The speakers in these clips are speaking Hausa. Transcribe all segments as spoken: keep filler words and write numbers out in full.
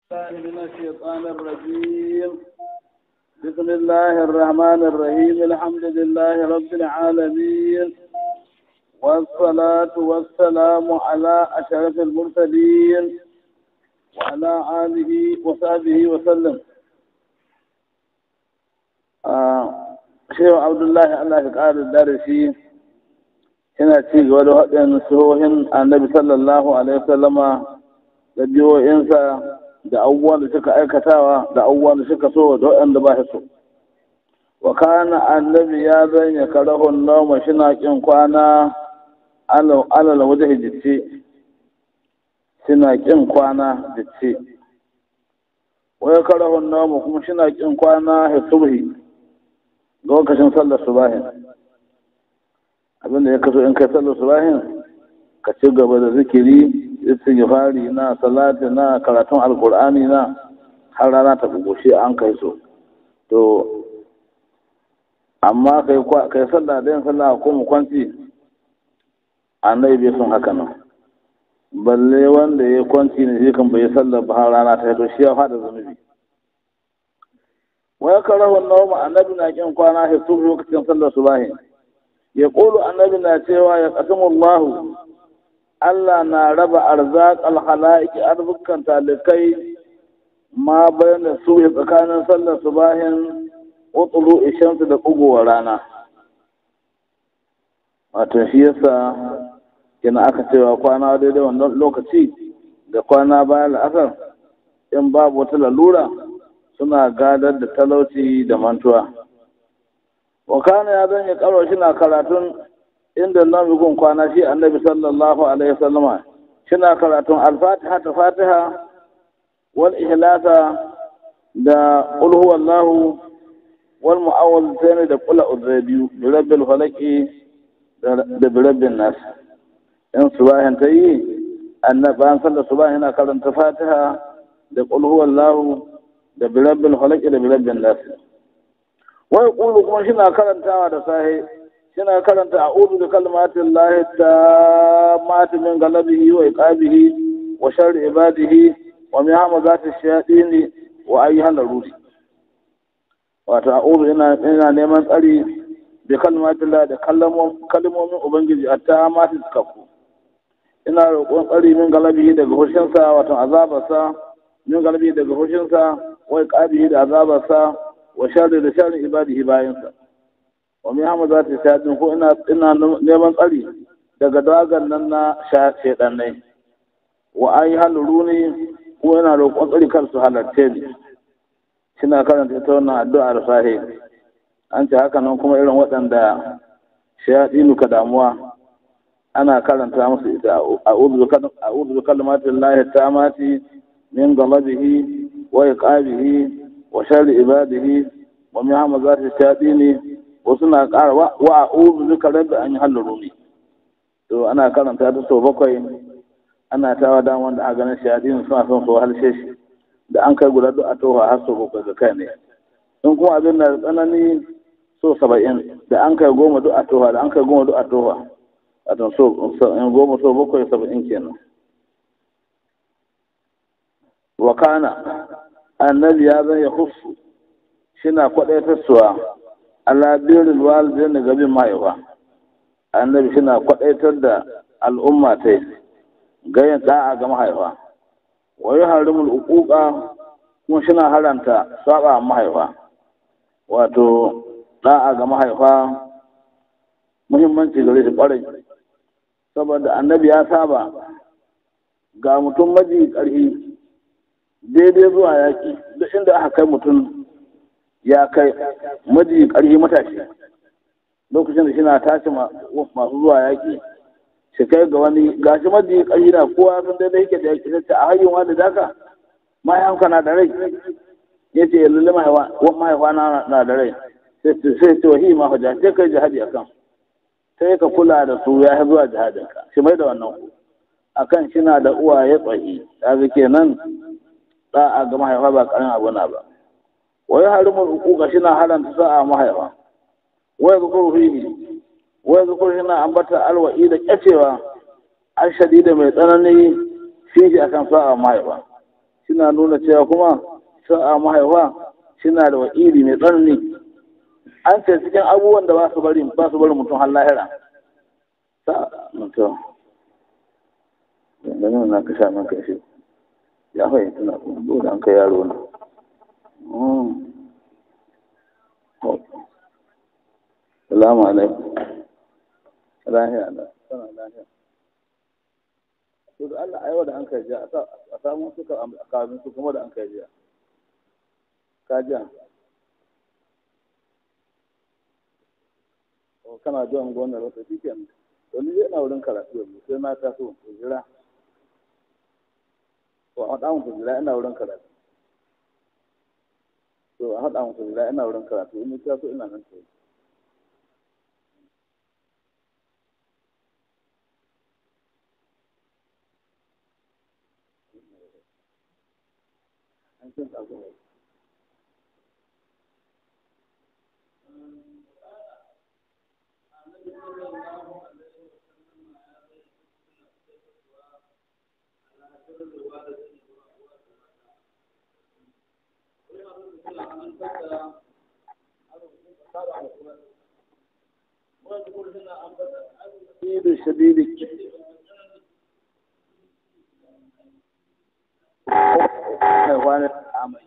الله من الشيطان الرجيم. بسم الله الرحمن الرحيم. الحمد لله رب العالمين، والصلاة والسلام على أشرف المرسلين وعلى آله وصحبه وسلم. آه. شيخ عبد الله الله قال الدارسي هنا تيجي ولو هدين سهوهن النبي صلى الله عليه وسلم da biyoyinsa da abubuwan da suka aikatawa da abubuwan da suka so da waɗanda ba so. Wa kana annabi ya zanya karahun nauma shina kin kwana alal waje jicce shina kin kwana jicce wa ya karahun nauma kuma shina kin kwana hisubhi lokacin sallar subahin. Abinda ya kaso in kai sallar subahin ka ci gaba da zikiri istighfari na salati na karatun alkur'ani na har rana ta goshe an kai so to amma kai kai sallah da yin sallah ko mu kwanci annabi bai son haka nan balle wanda ya kwanci ne shi kan bai sallah ba har rana ta to shi ya fada zunubi wa yakrahu an-nawm annabi na kin kwana hisu lokacin sallar subahi ya qulu annabi na cewa ya qasamullahu Allah na raba arzak alhalaiki arzikan talikai ma bayan su tsakanin sallar subahin utulu ishamsu da bugowar rana. Wato shi yasa kina aka cewa kwana daidai wannan lokaci da kwana bayan la'asar in babu wata lalura suna gadar da talauci da mantuwa. Wakana ya zan yi karo shi na karatun inda nan gun kwana shi annabi sallallahu alaihi wasallama shina karatun al-fatiha ta fatiha wal ihlasa da qul huwallahu wal mu'awwidhatayn da qul a'udhu bi rabbil falaqi da bi rabbin nas. in subahin tayi annabi an sallar subahin yana karanta fatiha da qul huwallahu da bi rabbil falaqi da bi rabbin nas. wa yaqulu kuma shina karantawa da sahi suna karanta a'udhu bi kalimatin lahi tammati min ghalabihi wa iqabihi wa sharri ibadihi wa min hamazati shayatin wa ayyuhal ruri. Wato a'udhu ina ina neman tsari bi kalimatin lahi da kalmomin ubangiji attammati kafu. Ina roƙon tsari min ghalabihi daga hushinsa wato azabarsa min ghalabihi daga hushinsa wa iqabihi da azabarsa wa sharri da sharri ibadihi bayansa. wa mai hama za ta shaɗin ko ina neman tsari daga dagan nan na shaɗannai wa an yi haluru ne ko yana roƙon tsari kar su halarce ni suna karanta ita wannan addu'ar sahi an ce haka nan kuma irin waɗanda shaɗinu ka damuwa ana karanta musu ita a'udhu bi kalimatin lahi tamati min ghadabihi wa iqabihi wa sharri ibadihi wa min hamazati shaɗini wasu na ƙara wa a uzu duka rabbi an yi halluru ne to ana karanta ta sau bakwai ana tawa dan wanda a ganin shaɗin suna son su halshe shi da an kai guda a toha har sau bakwai ga kai ne in kuma abin na tsanani so saba'in da an kai goma duk a toha da an kai goma duk a toha wato so goma so bakwai saba'in kenan. wa kana annabi ya zan ya husu shina kwaɗaitarsuwa Allah birrul walidain ga bin mahaifa annabi suna kwadaitar da al'umma ta ga yin da'a ga mahaifa wa yuharrimul uquqa kuma suna haranta saba mahaifa wato da'a ga mahaifa muhimmanci gare shi kwarai saboda annabi ya saba ga mutum maji karfi daidai zuwa yaki duk inda aka kai mutum ya kai maji ƙarfi matashi lokacin da shina tashi masu zuwa yaƙi shi kai ga wani gashi maji ƙarfi na kowa sun daidai yake da yaƙi sai a hayyun wani daka mahaifanka na da rai ya ce lalle mahaifa na da rai sai ce wahi ma hujja sai kai jihadi akan sai ka kula da su ya zuwa jihadinka shi mai da wannan ku akan shina da uwaye tsahi kaga kenan da'a ga mahaifa ba ƙarin abu na ba wa ya harimul uquqa shina haranta sa'a mahaifa wa yadhkuru fihi wa yadhkuru hina ambata alwa'i da kyacewa ashadida mai tsanani fihi akan sa'a mahaifa suna nuna cewa kuma sa'a mahaifa suna da wa'idi mai tsanani. An ce cikin abubuwan da ba su bari ba su bari mutum har lahira. Sa mutum. Dangane na ka sha min kai shi. Ya fahimta na kuma dole an kai yaro na. Salamu alaikum. Lahiya na. Sana lahiya. To da Allah aiwa da an kai jiya a samu suka a kamin su kuma da an kai jiya. Ka jiya. Kana jiran gwamnati wata shi ke to ni yana wurin karatu yanzu sai na taso ku jira. To a haɗa muku jira ina wurin karatu. To a haɗa muku jira ina wurin karatu in ni taso ina nan to. An cin abu. Idu shadidi wani amai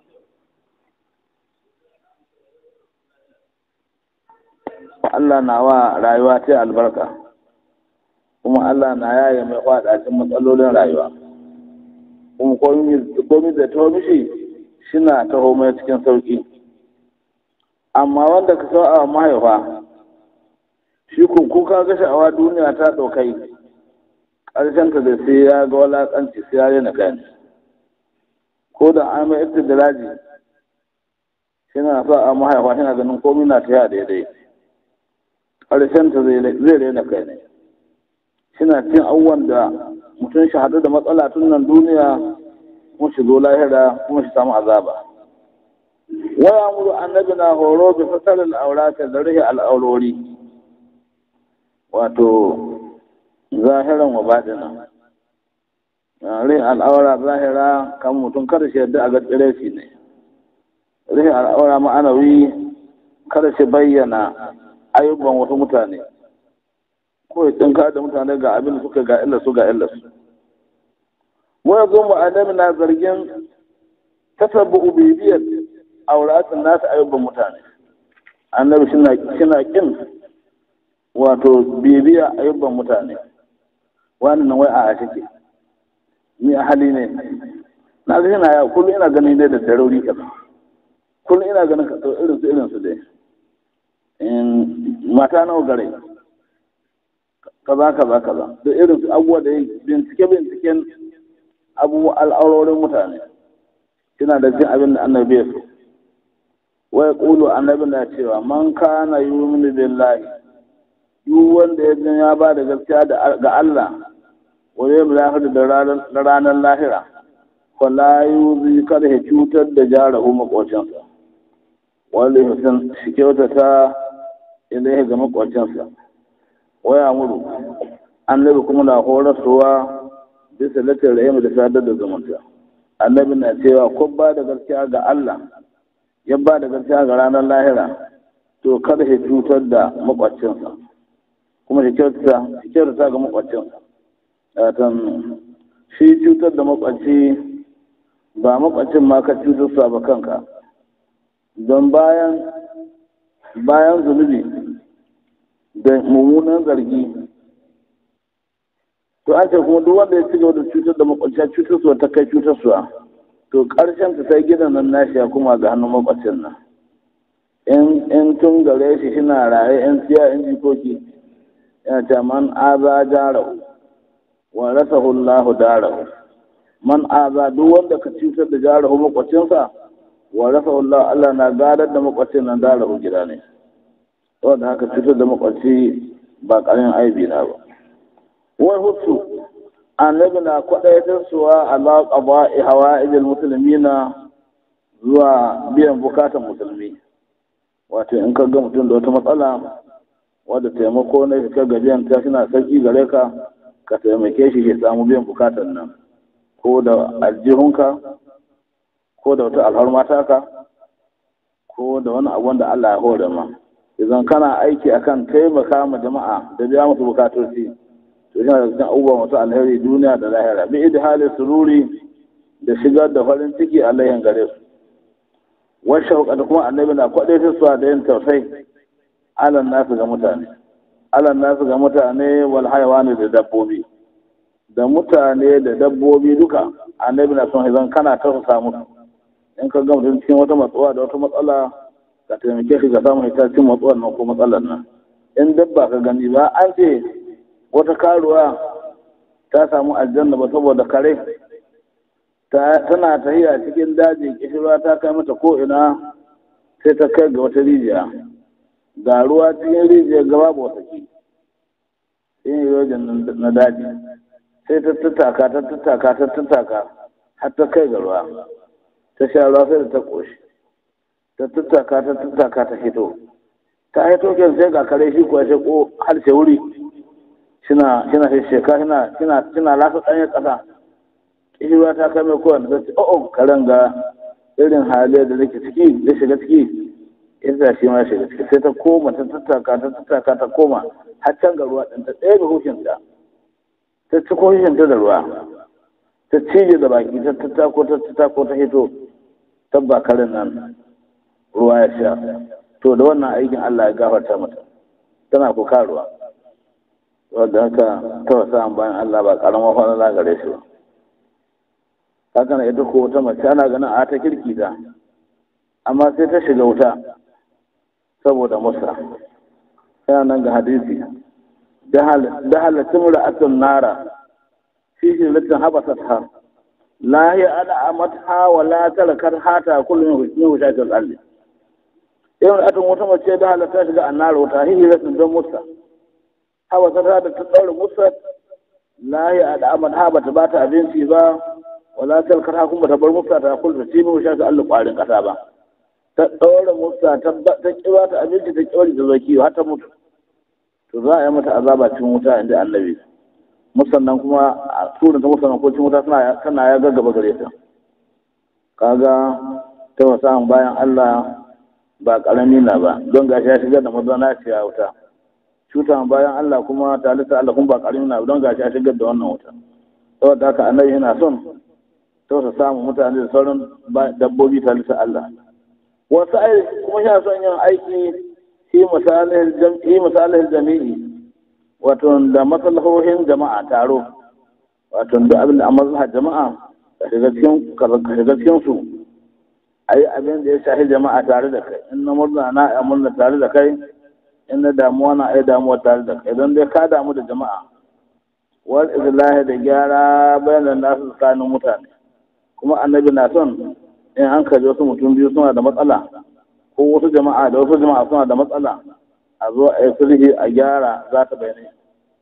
Allah na wa rayuwa ta albarka kuma Allah na yaye mai faɗacin matsalolin rayuwa kuma komi da taho mishi shina taho mai cikin sauki amma wanda ka sau a mahaifa shi kun ka ga sha'awa duniya ta ɗaukai ƙarshen ta da sai ya ga walaƙanci sai ya rena kai ko da an mai istidraji shina sa a mahaifa shina ganin komi na ta daidai ƙarshen ta zai rena kai ne shina cin abubuwan da mutum shi haɗu da matsala tun nan duniya kuma shi zo lahira kuma shi samu azaba waya muru annabi na horo bi fasalil aurata da rihi al'aurori wato zahiran wa baɗina rihi al'aura zahira kan mutum kada shi yadda a ga tsire shi ne rihi al'aura ma'anawi kada shi bayyana ayyukan wasu mutane ko ya tsinka da mutane ga abin da suka ga illa su ga illa su waya zo mu annabi na zargin tasabbu bibiyar auratun nasu ayyukan mutane annabi shina kin wato bibiya ayyukan mutane wannan wai a shike ni a hali ne na ga yana ya kullum ina ganin dai da darori kaza kullum ina ganin ka irin su irin su dai in mata nawa gare kaza kaza kaza da irin su abubuwa da bincike binciken abubuwa al'aurorin mutane suna da jin abin da annabi ya so wai kulu annabi na cewa man kana yu'minu billahi duk wanda ya jin ya ba da gaskiya ga Allah wa yawmil akhir da ranar lahira fala yuzi kada ya cutar da jarahu makocinsa wanda ya shi kyautata ilaihi ga makocinsa waya muru annabi kuma na horaswa bisa latin rahim da sadar da zumunta annabi na cewa ko ba da gaskiya ga Allah ya ba da gaskiya ga ranar lahira to kada ya cutar da makwacinsa kuma shi kyautata shi kyautata ga makwacinsa watan shi cutar da makwaci ba makwacin ma ka cutar ba kanka don bayan bayan zunubi da mummunan zargi to an ce kuma duk wanda ya ci gaba da cutar da makwacin cutarsuwa ta kai cutarsuwa to ƙarshen ta sai gidan nan nashi ya kuma ga hannun makwacin nan in tun gare shi shina raye in siya in jikoki yana ce man aza jarahu wa rasahu Allahu darahu man aza duk wanda ka cutar da jarahu makwacinsa wa rasahu Allah Allah na gadar da makwacin nan darahu gida ne wanda haka cutar da makwaci ba ƙarin aibi na ba wai hutu annabi na kwaɗaitar suwa ala qada'i hawa'ijil muslimina zuwa biyan bukatan musulmi wato in ka ga mutum da wata matsala wadda taimako ne ka ga biyan ta suna sauki gare ka ka taimake shi ya samu biyan bukatan nan ko da aljihunka ko da wata alfarma taka ko da wani abu da Allah ya hore ma idan kana aiki akan taimaka ma jama'a da biya musu bukatoci to yana da cikin abubuwan wasu alheri duniya da lahira bi idhali sururi da shigar da farin ciki alaihin gare su wasu shauƙa da kuma annabi na kwaɗe su da yin tausayi alan nasu ga mutane alan nasu ga mutane wal hayawani da dabbobi da mutane da dabbobi duka annabi na son idan kana tausasa musu in ka ga mutum cikin wata matsuwa da wata matsala ka taimake shi ga samun ita cikin matsuwar nan ko matsalar nan in dabba ka gani ba an ce wata karuwa ta samu aljanna ba saboda kare tana tahiya cikin daji kishirwa ta kai mata ko ina sai ta kai ga wata rijiya ga ruwa cikin rijiyar gaba ba wata ki in yi wajen na daji sai ta tattaka ta tattaka ta tattaka har ta kai ga ruwa ta sha ruwa sai da ta ƙoshi ta tattaka ta tattaka ta hito ta hito kyan sai ga kare shi kuwa sai ko harshe wuri shina shina sheka shina shina shina lasa ɗanyen ƙasa ruwa ta kai mai kowane ta ce o'o karen ga irin haliyar da nake ciki da shiga ciki yadda shi ma shiga ciki sai ta koma ta tattaka ta tattaka ta koma har can ga ruwa ɗin ta ɗaya ga hushinta ta ci ko hushinta da ruwa ta cije da baki ta tattako ta tattako ta hito tabba karen nan ruwa ya sha to da wannan aikin Allah ya gafarta mata tana kuka ruwa wadda haka ta wasa bayan Allah ba karamar falala gare shi ba haka na ita ko wata mace ana ganin a ta kirki ta amma sai ta shiga wuta saboda musa yana nan ga hadisi da halattun ra'atun nara fi hilatin habasat ha la ya al'amat ha wa la talakar hata kullum min hushatul alli yau atun wata mace da halatta shiga annara wuta hilatin don musa habasat ha da ta daure musa la ya al'amat ha bata bata abinci ba wala talkar ha kuma ta bar musa ta kulta ci min hushatul alli kwarin kasa ba ta daure musa ta ta kiwa ta abinci ta kiwa da zaki har ta mutu to za a yi mata azaba cikin wuta inda annabi musannan kuma a sunan ta musannan ko cikin wuta suna tana ya gaggaba gare ta kaga ta wasan bayan Allah ba karami na ba don gashi ya shigar da mazana ce a wuta cutan bayan Allah kuma talita Allah kuma ba karami na don gashi ya shigar da wannan wuta saboda haka annabi yana son tausa samun mutane da sauran dabbobi talita Allah wasu ai kuma yana son yin aiki shi misalin jami'i wato da matsalahohin jama'a taro wato da abin da a mazhar jama'a ka shiga cikin su a yi abin da ya shahi jama'a tare da kai in na murna na a murna tare da kai in na damuwa na a yi damuwa tare da kai don dai ka damu da jama'a wal islahi da gyara bayan da nasu tsakanin mutane kuma annabi na son in an kaji wasu mutum biyu suna da matsala ko wasu jama'a da wasu jama'a suna da matsala a zo a yi sulhi a gyara za ta bayanai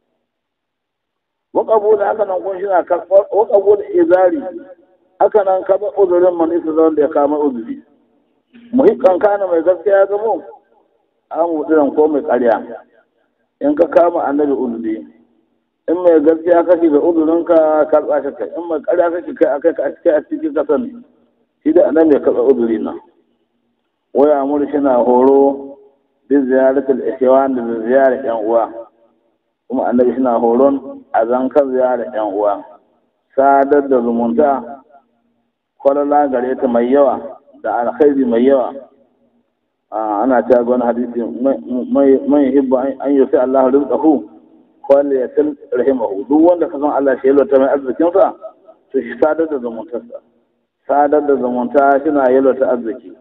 waƙabu da haka nan kun shi na karɓar waƙabu da izari haka nan kaba uzurin man isa zan da ya kama uzuri muhikkan kana mai gaskiya ga mu an mutunan ko mai ƙarya in ka kama annabi uzuri in mai gaskiya kake da uzurinka karɓa shi kai in mai ƙarya kake kai a kai ka a cikin a cikin kasan shi da annabi ya karɓa uzuri na waya murshi na horo bin ziyaratul ikhwan da ziyarar yan uwa kuma annabi shi na horon a zankar ziyarar yan uwa sadar da zumunta kwalala gare ta mai yawa da alkhairi mai yawa ana ta ga wani hadisi mai hibba an yi sai Allah rizqahu wanda ya san rahimahu duk wanda ka san Allah shi yalwata mai arzikinsa to shi sadar da zumuntarsa sadar da zumunta shi na yalwata arziki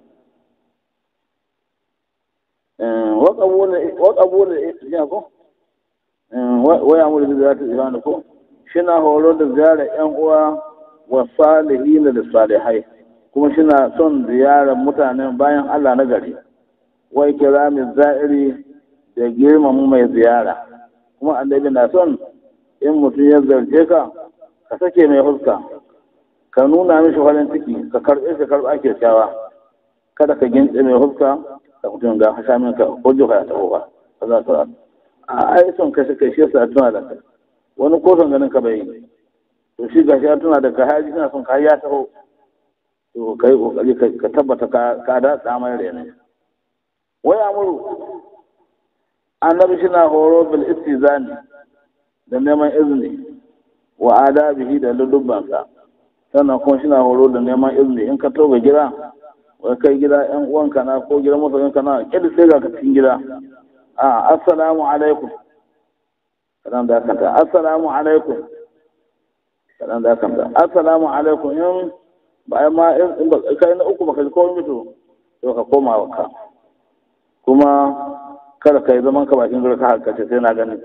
waƙabu da ya ko waya mu da ziyarta ibanu ko shina horo da ziyarar yan uwa wa salihin da salihai kuma shina son ziyarar mutanen bayan Allah na gari wai kiramin za'iri da girmama mai ziyara kuma annabi na son in mutum ya zarce ka ka sake mai huska ka nuna mishi farin ciki ka karɓe shi karɓa kyakkyawa kada ka gintse mai huska da mutum ga hasha min ka ko joka ya taɓo ba ba za ka a ai son kashe kai shi yasa tuna da kai wani ko son ganin ka bai to shi gashi ya tuna da ka haji suna son ka ya taho to kai kokari ka tabbata ka ka da tsamai rene wai amuru annabi shi na horo bil istizani da neman izini wa adabihi da ludubbansa sannan kuma shi na horo da neman izini in ka toga gida wai kai gida yan uwanka na ko gidan masoyinka na kidi sai ga ka cikin gida a assalamu alaikum kadan da kanta assalamu alaikum kadan da kanta assalamu alaikum in bayan ma in kai na uku baka ji komai mutu to ka koma ka kuma kada ka yi zaman ka bakin gari ka haka sai na gani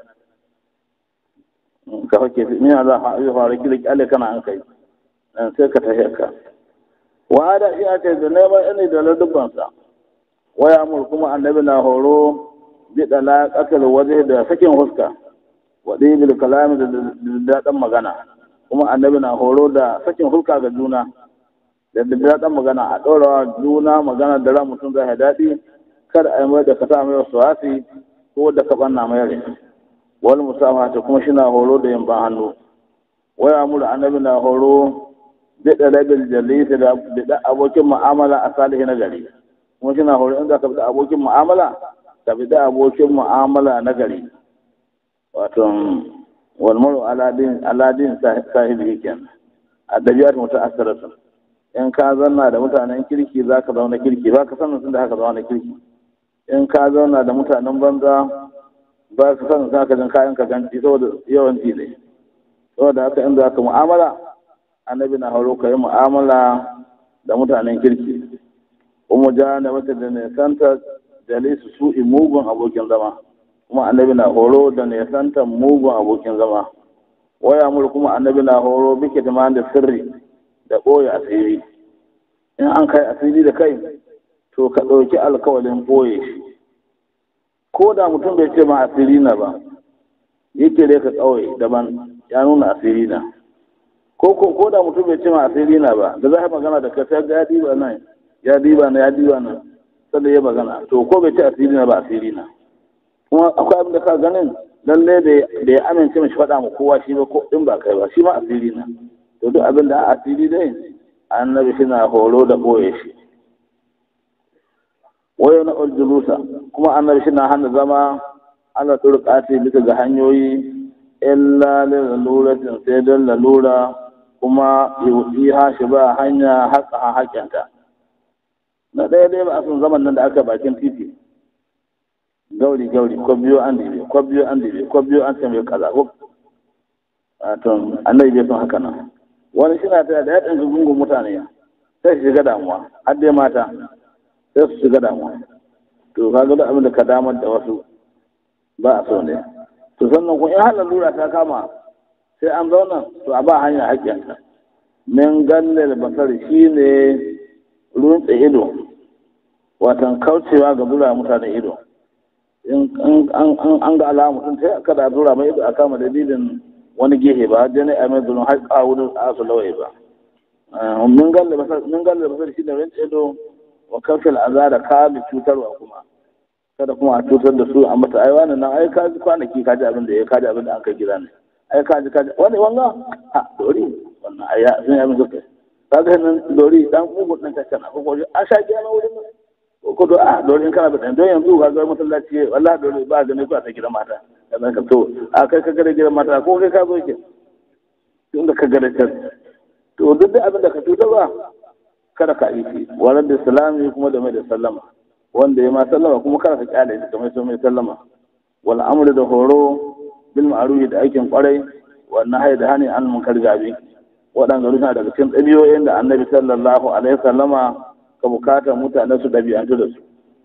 ka hake ni za a yi fara kila kyale kana an kai sai ka tafi ka wa da shi ake da neman ini da ladubbansa waya mur kuma annabi na horo bi dala qatl wajhi da sakin huska wa bil kalam da dadan magana kuma annabi na horo da sakin huska ga juna da dadan magana a dora juna magana da ran mutum zai daɗi kada a yi mai da ka sa mai wasu wasi ko da ka banna mai rai wani musafa ta kuma shi na horo da yin ban hannu waya mura annabi na horo daɗa rabin jalisa da da abokin mu'amala a salihi na gari kuma shi na horo inda ka bi da abokin mu'amala ka bi da abokin mu'amala na gari wato wal maru aladin aladin sahibi kenan a dabiyar mutu asaratu in ka zanna da mutanen kirki za ka zauna kirki ba ka sanin sun da haka zauna kirki in ka zauna da mutanen banza ba ka sanin za ka jin kayan ka ganci saboda yawan ne saboda haka in za ka mu'amala annabi na horo ka yi mu'amala da mutanen kirki kuma ja da wata da nesanta jalisu su'i mugun abokin zama kuma annabi na horo da nesanta mugun abokin zama waya mur kuma annabi na horo bike da da sirri da ɓoye asiri in an kai asiri da kai to ka ɗauki alkawalin ɓoye shi ko da mutum bai ce ma asiri na ba yake dai ka tsawai daban ya nuna asiri na ko ko ko da mutum bai ce ma asiri na ba da za ka magana da kai sai ga ya diba nan ya diba na ya diba nan sai ya magana to ko bai ce asiri na ba asiri na kuma akwai abin da ka ganin lalle da ya amince mishi faɗa ma kowa shi ba ko in ba kai ba shi ma asiri na to duk abin da asiri dai annabi shi na horo da ɓoye shi wayo na uljulusa kuma annabi shi na hana zama ana turƙati bisa ga hanyoyi illa laluratin sai don lalura kuma yi hashi ba hanya haƙa haƙƙinta na ɗaya dai ba a sun zaman nan da aka bakin titi gauri gauri ko biyo an dibe ko biyo an dibe ko biyo an tambaye kaza ko wato annabi bai son haka nan wani shi na tare da yaɗin gungun mutane sai su shiga damuwa har dai mata sai su shiga damuwa to ka ga abin da ka damar da wasu ba a so ne to sannan kun in halar lura ta kama sai an zauna to a ba hanya haƙƙinta min gallal basar shi ne runtse ido watan kaucewa ga zura mutane ido in an ga alama mutum sai kada zura mai ido a kama dalilin wani gehe ba dai ne a mai zulun har a wurin a su lawai ba min gallal basar shi ne runtse ido wa kafin azara kabi cutarwa kuma kada kuma a cutar da su a mata ai wannan nan ai kaji kwanaki kaji abin da ya kaji abin da an kai gida ne ai kaji kaji wani wanga ha dori wannan ai sun yi musu kai kaga nan dori dan mugun dan kakkana ko ko a sha giya na wurin ko do a dori in kana da dan don yanzu ga ga masallaci wallahi dori ba ga ne ko a gidan mata kaza ka to a kai ka ga gidan mata ko kai ka zo ke tunda ka ga da to duk da abin da ka cutar ba kada ka yi walar da salami kuma da mai da sallama wanda ya ma sallama kuma kada ka kyale shi kamar sai mai sallama wal amru da horo bil ma'ruf da aikin kwarai wannan hay da hani an munkar gabi waɗanda suna daga cikin ɗabi'o'in da annabi sallallahu alaihi wasallama ka bukata mutane su ɗabi'antu da su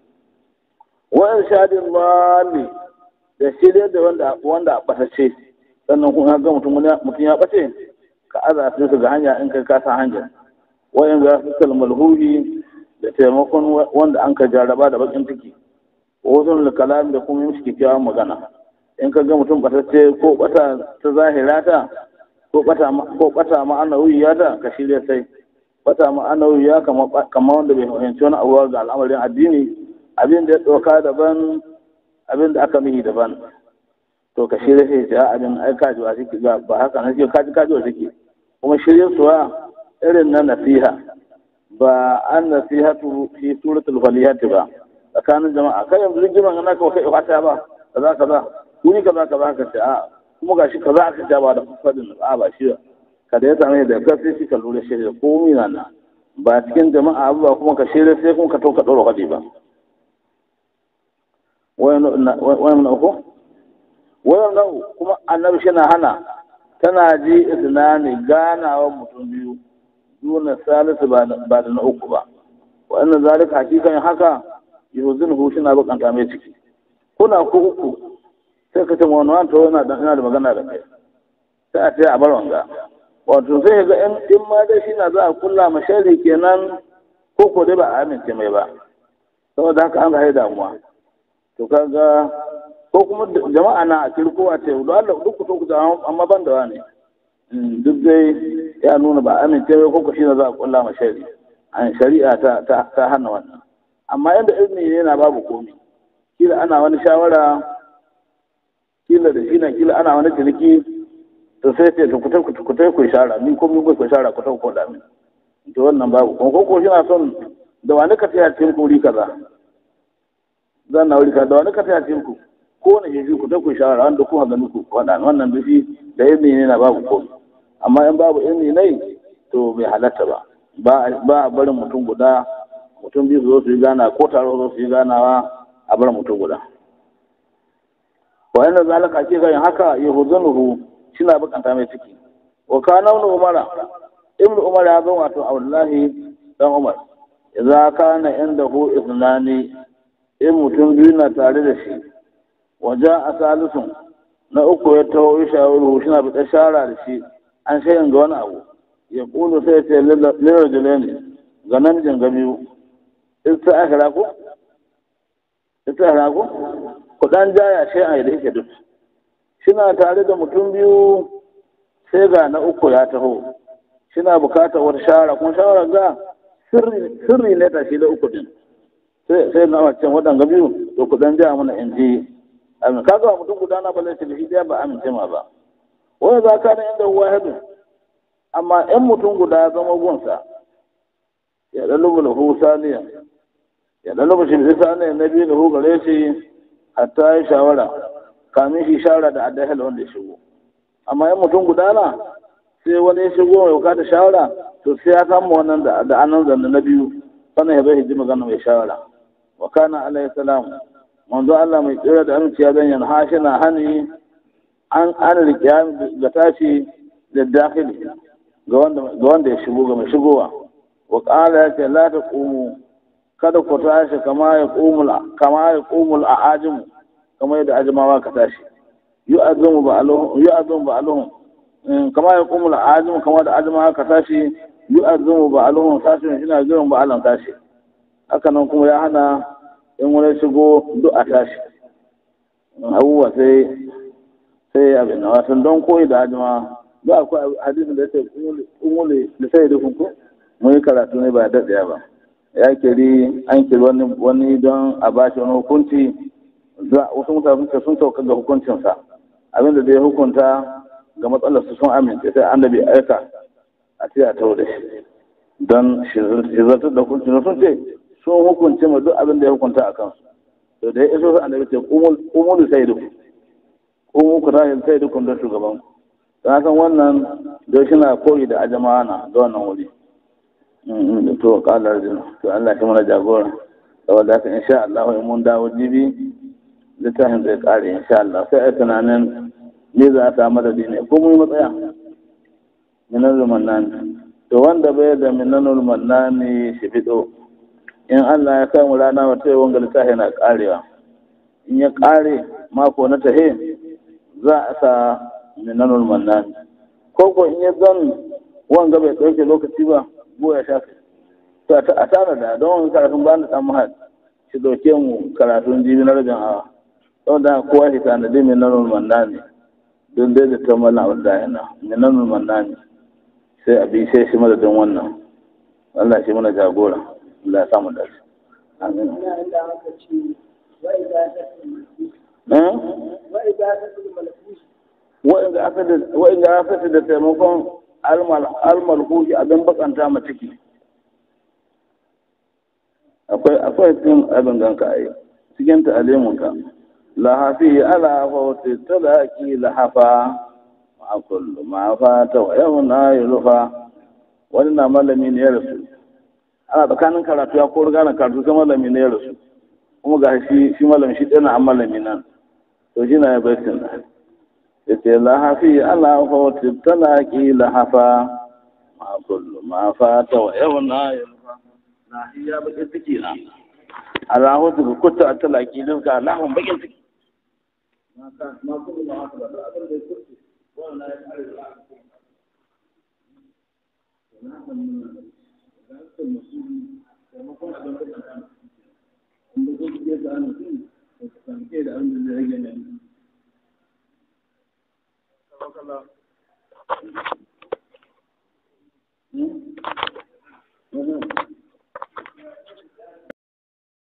wa irshadin mali da shirye da wanda wanda a ɓatace sannan kun ga mutum mutum ya ɓace ka aza su ga hanya in kai ka san hanya wayan za su kalmalhuhi da taimakon wanda an ka jaraba da bakin ciki wasu da kalam da kuma yin kyakkyawan magana in ka ga mutum batacce ko bata ta zahira ta ko bata ko bata ma'anawiya ta ka shirya sai bata ma'anawiya kamar kamar wanda bai fahimci wani abu ga al'amarin addini abin da ya doka daban abin da aka mihi daban to ka shirya sai ja abin ai kaji ba shi ba haka nan kaji kaji wa take kuma shirye suwa irin na nasiha ba an nasihatu fi suratul falihati ba tsakanin jama'a kai yanzu rigiman ana ka kai fata ba kaza kaza wuri kaza kaza ka ce a kuma gashi kaza aka ce ba da fadin a ba shi kada ya same da ka sai shi ka lura shi da komai na ba cikin jama'a ba kuma ka shirya sai kuma ka to ka dora fadi ba wayan wayan uku wayan nau kuma annabi shi na hana tana ji isnani ganawa mutum biyu duna salisu ba da na uku ba wannan zalika hakikan haka yuzunhu shi na bakanta mai ciki kuna ku uku sai ka ce wani wani to yana da magana da kai sai a ce a bar wanga wato sai ga in in ma dai shi na za a kulla mashari kenan ko ko dai ba a amince mai ba saboda haka an ga damuwa to kaga ko kuma jama'a na a kirko a ce da Allah duk to ku da amma ban da wani duk dai ya nuna ba amince mai ko ko shi na za a kulla mashari an shari'a ta ta ta hana wannan amma yanda izini ne na babu komai kila ana wani shawara kila da shi na kila ana wani ciniki to sai ce ku ta ku ta ku shara ni ko mun ku shara ku ta ku da min to wannan babu ko ko shi na son da wani ka tsaya cikin kuri kaza zan na wuri ka da wani ka tsaya cikin ku ko ne shi ku ta ku shara wanda ku ga ku wannan wannan bishi da izini ne na babu komai amma in babu izini ne to bai halatta ba ba ba barin mutum guda mutum biyu su zo su yi gana ko taro zo su yi ganawa a bar mutum guda wa inda zalika ke ga haka yahuzunuhu shina bakanta mai ciki wa kana ibn umara ibn umar ya zo wato Abdullahi dan Umar idza kana indahu ithnani in mutum biyu na tare da shi waja asalisun na uku ya tawo shawaru shina bi shara da shi an shayin ga wani abu ya kulu sai ce lirajulaini ga namijin ga biyu ita akara ko ita akara ko kudan jaya shi a da yake duk shina tare da mutum biyu sai ga na uku ya taho shina bukatar wata shawara kuma shawara ga sirri ne ta shi da uku din sai sai na wacce waɗanga biyu to kudan jaya mana in ji amin kaga mutum guda na balle shi da ba amince ma ba wani za ka na inda huwa hadu amma in mutum guda ya zama gunsa ya ɗalubu da hu saniya ya ɗalubu shi da saniya na biyu da hu gare shi hatta ya shawara kamin shi shawara da adahal wanda ya shigo amma in mutum guda na sai wani ya shigo mai bukata shawara to sai ya samu wannan da anan zanne na biyu sannan ya bai ji magana mai shawara wa kana alayhi salam manzo Allah mai tsira da aminci ya zanyan hashina hani an an riƙe ga tashi da dakhili ga wanda ga wanda ya shigo ga mai shigowa wa qala ya ce la taqumu kada ku tashi kama ya qumul kama ya qumul aajim kama yadda ajmawa ka tashi yu'azzimu ba'aluhum yu'azzimu ba'aluhum kama ya qumul aajim kama da ajmawa ka tashi yu'azzimu ba'aluhum sashin ina jiran ba'alan tashi haka nan kuma ya hana in wani shigo duk a tashi abubuwa sai sai abin na watan don koyi da ajma ba akwai hadisin da ya ce umule da sai da kunku mun yi karatu ne ba daɗaya ba ya kiri an kiri wani wani don a ba shi wani hukunci wasu mutane sun sauka ga hukuncinsa abinda da ya hukunta ga matsalar su sun amince sai annabi aika a ce a tau da shi don shi zartar da hukuncin sun ce sun hukunce ma duk abin da ya hukunta a kansu to da ya iso sai annabi ce umulu sai da ku ku tashi sai dukkan don shugaban ta san wannan don shi na koyi da ajama'a na ga wannan wuri to kalar jina to Allah shi mana jagora saboda haka insha Allah in mun dawo jibi littafin zai kare insha Allah sai a tunanin me za a samu da ne ko mun matsaya minanul mannan to wanda bai da minanul mannan shi fito in Allah ya kai mu rana wata wanga littafi na karewa in ya kare mako na tahe za a sa minanul mannan ko ko in ya zan wanga bai ɗauke lokaci ba goya shafi to a tara da don wani karatun ba da ɗan mahal shi dauke mu karatun jibi na rabin hawa don da kowa shi tana da minanul mannan ne don dai da ta mala wadda yana minanul mannan ne sai a bi sai shi madadin wannan Allah shi mana jagora Allah ya samu dace amin wa'inda aka ce da taimakon almalhushi abin bakanta ma ciki akwai akwai cikin abin ganka ai cikin ta'alimunka lahafi ala fawti talaqi lahafa ma kullu ma fata wa yawna yulfa wani na malami ne ya rasu ana tsakanin karatu ya ko riga na karatu sai malami ne ya rasu kuma ga shi shi malami shi ɗana an malami nan to shi na ya baitin da ya ce lahafi ala fawti talaqi lahafa ma kullu ma fata wa yawna yulfa na iya bakin ciki na ala hutu kutta talaqi dinka lahun bakin ciki ma kullu ma fata da abin da ya kurce wannan ya kare da Thank you.